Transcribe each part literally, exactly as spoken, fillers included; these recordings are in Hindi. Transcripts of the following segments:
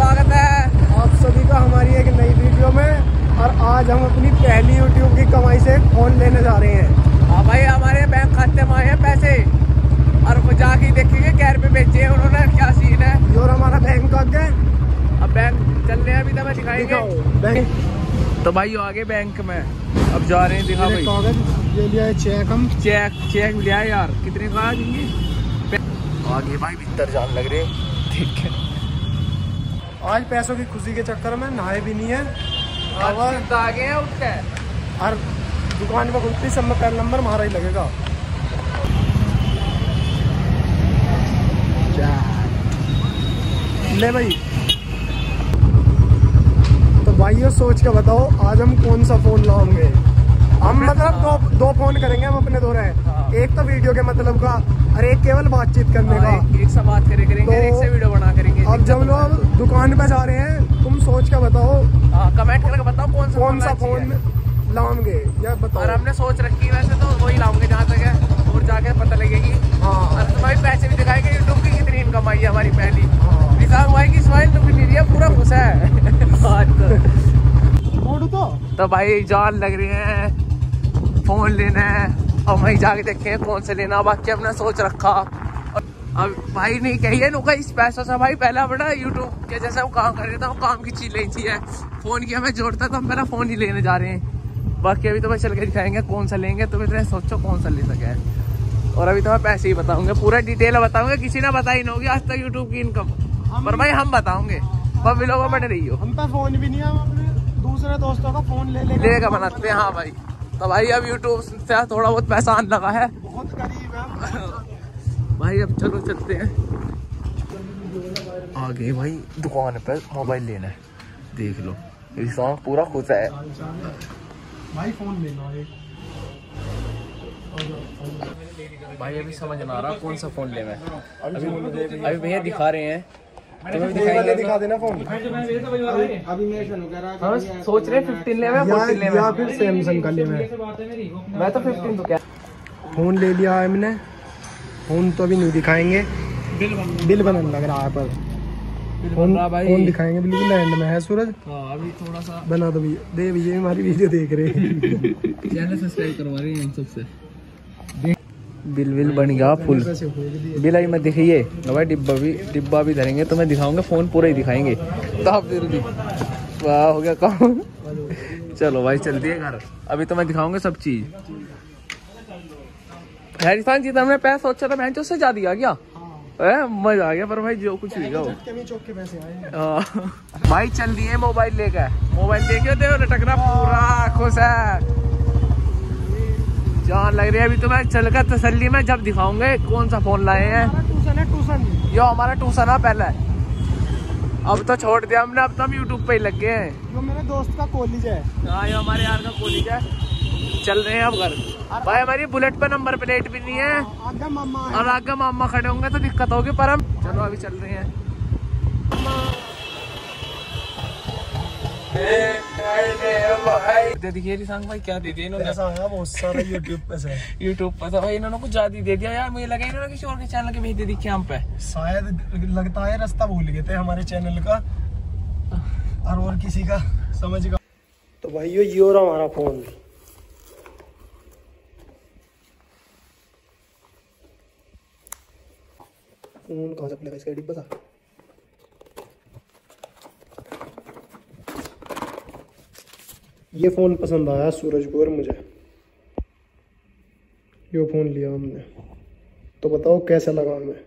स्वागत है आप सभी का हमारी एक नई वीडियो में। और आज हम अपनी पहली यूट्यूब की कमाई से फोन लेने जा रहे हैं। हाँ भाई, हमारे बैंक खाते में आए हैं पैसे और वो जाके देखेंगे क्या रुपये बेचे हैं उन्होंने, क्या सीन है। और हमारा बैंक का क्या, अब बैंक चल रहे हैं, अभी तक दिखाएंगे बैंक। तो भाई आगे बैंक में अब जा रहे हैं, दिखा भाई कागज ये लिया है, चेक हम चेक चेक लिया है यार, कितने का देंगे आगे भाई, भीतर जान लग रहे। ठीक है, आज पैसों की खुशी के चक्कर में नहाए भी नहीं है। अब आगे हैं उठ के और दुकान पर खुलती सब में पहला नंबर हमारा ही लगेगा। ले भाई, तो भाइयों सोच के बताओ आज हम कौन सा फोन लाएंगे। हम मतलब दो दो फोन करेंगे हम अपने दो रहे। हाँ। एक तो वीडियो के मतलब का और एक केवल बातचीत करने का। एक, एक से बात करे करेंगे, तो एक से वीडियो बना करेंगे। अब जब लोग दुकान पे जा रहे हैं, तुम सोच के बताओ, हाँ कमेंट करके बताओ कौन सा कौन सा फोन लाओगे या बताओ। और हमने सोच रखी है वैसे तो वही लाऊंगे जहाँ तक है, और जाके पता लगेगी। हाँ, और तुम्हारी पैसे भी दिखाएंगे, यूट्यूब की कितनी इनकम आई है हमारी पहली। हाँ। निशान भाई की स्माइल तो नहीं रही है, पूरा गुस्सा है आज तो। तो तो भाई जान लग रही है, फोन लेना है और वहीं जाके देखें कौन से लेना। बाकी अपना सोच रखा और अब भाई नहीं कहिए नुका इस पैसों से भाई पहला बड़ा यूट्यूब के जैसे वो काम कर रहे थे, वो काम की चीज लेनी चाहिए। फोन की हमें जोड़ता तो हम पहला फोन ही लेने जा रहे हैं। बाकी अभी तो भाई चल के दिखाएंगे कौन सा लेंगे, तुम इतने सोचो कौन सा ले सके। और अभी तो मैं पैसे ही बताऊंगे, पूरा डिटेल बताऊंगे। किसी ने बताई नहीं होगी आज तक यूट्यूब की इनकम, पर भाई हम बताऊंगे। पर लोगों में रही हो, हम पे फोन भी नहीं है, हम अपने दूसरे दोस्तों का फोन ले लेगा लेगा बनाते हैं। हाँ भाई, तो भाई अब यूट्यूब से थोड़ा बहुत पैसा आने लगा है, बहुत करीब है भाई। अब चलो चलते हैं आगे। भाई दुकान पे मोबाइल लेना है, देख लो इंसान पूरा खुश है भाई। फोन लेना है भाई, अभी समझ ना आ रहा कौन सा फोन लेना है। अभी अभी भैया दिखा रहे हैं, तुम्हें दिखाएंगे, दिखा देना फोन। अभी मैं हम सोच रहे हैं फिफ्टीन ले फोर्टीन ले या फिर सैमसंग का ले। मैं तो फिफ्टीन तो क्या फोन ले लिया है मैंने, फोन तो अभी नहीं दिखाएंगे, बिल बनने लग रहा है। पर फोन फोन दिखाएंगे, बिल्कुल एंड में है सूरज। हाँ, अभी थोड़ा सा बना दो भैया, दे भैया हमारी वीडियो देख रहे हैं, चैनल सब्सक्राइब करवा रहे हैं सबसे। बिल बिल बन गया फुल, बिल आई मैं दिखाइए भाई। डिब्बा भी डिब्बा भी धरेंगे तो मैं दिखाऊंगा, फोन पूरा ही दिखाएंगे। तो आप जल्दी वाह हो गया काम। चलो भाई चलती है घर, अभी तो मैं दिखाऊंगा सब चीज। राजस्थान जी हमने पैसा सोचा था, मैं उससे ज्यादा आ गया है, मजा आ गया। पर भाई जो कुछ भी भाई चल दिए मोबाइल लेकर, मोबाइल देखे देखो लटकना पूरा खुश है, जान लग रही है। अभी तो मैं चलकर तसल्ली में जब दिखाऊंगे कौन सा फोन लाए हैं। ट्यूशन है, ट्यूशन यो हमारा ट्यूशन है पहले, अब तो छोड़ दिया हमने, अब तो हम यूट्यूब पे ही लग गए हैं। जो मेरे दोस्त का कॉलेज है। हाँ, यो हमारे यार का कॉलेज है। चल रहे हैं अब घर भाई। हमारी बुलेट पे नंबर प्लेट भी नहीं है, आगे मामा है। और आगे मामा खड़े होंगे तो दिक्कत होगी। पर हम चलो अभी चल रहे हैं। देखिए रिशांक भाई क्या दे दिया इन्होंने, बहुत सारा यूट्यूब पे से यूट्यूब पर तो भाई इन्होंने कुछ ज्यादा दे दिया यार। मुझे लगा इन्होंने किसी और के चैनल के भेज दे दिखे हम पे, शायद लगता है रास्ता भूल गए थे हमारे चैनल का, और और किसी का समझ का। तो भाई ये और हमारा फोन, फोन कहाँ से अपने इसका डिब्बा था। ये फोन पसंद आया सूरज को और मुझे, ये फोन लिया हमने। तो बताओ कैसा लगा हमें।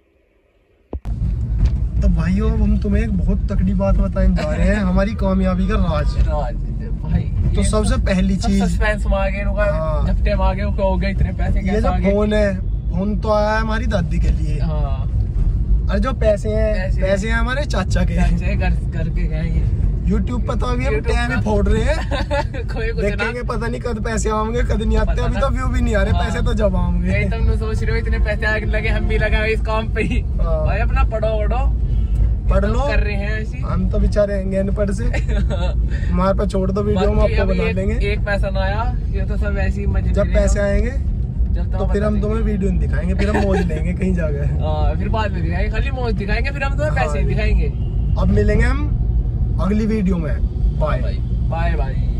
तो भाइयों हम तुम्हें एक बहुत तकड़ी बात बताने जा रहे हैं, हमारी कामयाबी का राज। राज भाई, तो सबसे पहली चीज सस्पेंस में आ गए, झपटे में आ गए, हो गए इतने पैसे। ये जो फोन है, फोन तो आया है हमारी दादी के लिए। हाँ, और जो पैसे हैं पैसे, पैसे हैं हमारे चाचा के, चाचा घर घर के गए। यूट्यूब पर तो अभी हम टाइम ही फोड़ रहे हैं कोई कुछ देखेंगे, पता नहीं कद पैसे आएंगे कद नहीं आते। अभी तो व्यू भी नहीं आ रहे, पैसे तो जब आएंगे। तुम सोच रहे हो इतने पैसे आगे लगे, हम भी लगे इस काम पे ही। भाई अपना पढ़ो वढ़ो, पढ़ लो, कर रहे हैं ऐसी। हम तो बेचारे हैं अनपढ़ से, हमारे पे छोड़ दो, वीडियो हम आपको बना देंगे। एक पैसा ना आया, ये तो सब ऐसी मजे। जब पैसे आएंगे तो फिर हम तुम्हें वीडियो नहीं दिखाएंगे, फिर हम मौज लेंगे कहीं जाकर। फिर बाद में दिखाएंगे, खाली मौज दिखाएंगे, फिर हम तुम्हें पैसे दिखाएंगे। अब मिलेंगे हम अगली वीडियो में। Bye bye bye.